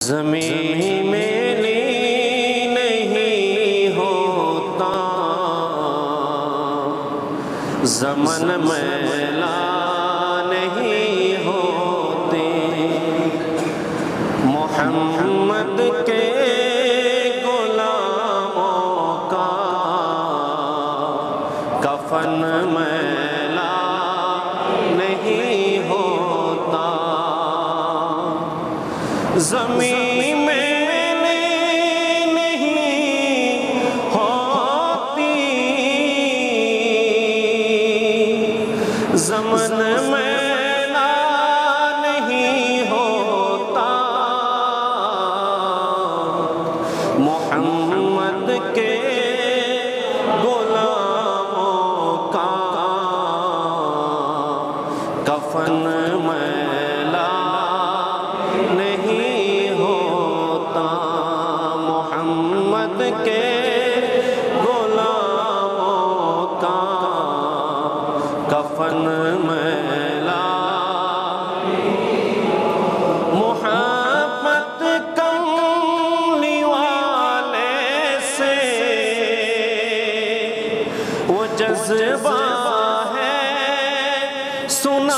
ज़मीं मेरी नहीं होता, ज़मन मैला नहीं होते। मोहम्मद के गुलामों का कफन मैला नहीं होता। ज़मीं मैली नहीं होती, ज़मन मैला नहीं होता। मोहम्मद के गुलामों का कफन मैला नहीं होता। मोहम्मद के गुलामों का कफन मैला। मोहब्बत कमली वाले से वो जज्बा है, सुना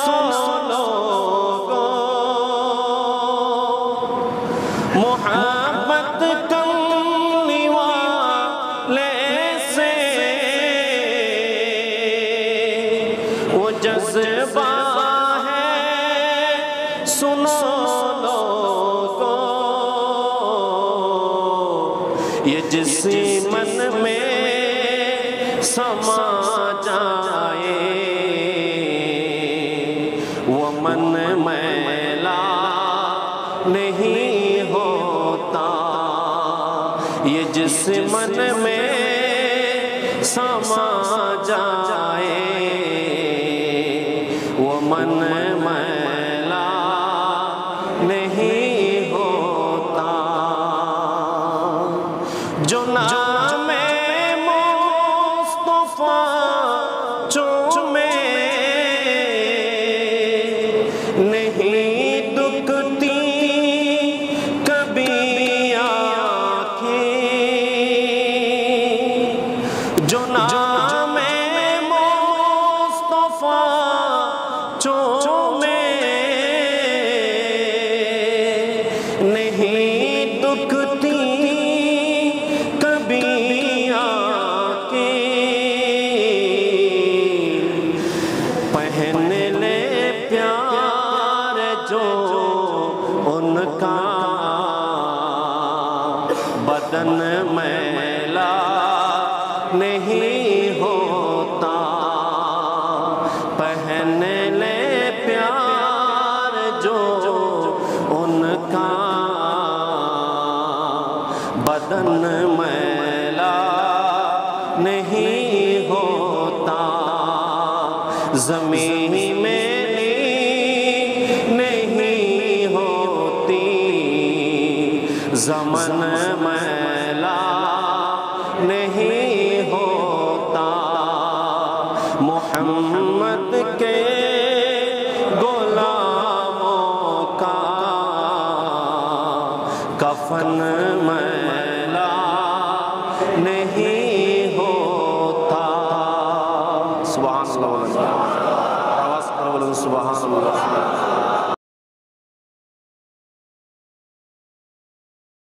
मोहब्बत कमली वाले से वो जज्बा है, सुनो लोगो। ये जिस मन में समा जाए वो मन मैला नहीं होता। ये जिस मन में समा जाए वो मन मैला नहीं होता। जो नाम मुस्तफा चूमे नहीं दुखती कभी आँखें। जो नाम मुस्तफा चूमे नहीं दुखती कभी आँखें। पहन ले प्यार जो उनका, बदन मैला नहीं होता। पहन ले प्यार जो उनका, बदन मैला नहीं होता। ज़मीं मेरी नहीं होती, ज़मन मैला नहीं होता। मोहम्मद के गुलामों का कफन मैला नहीं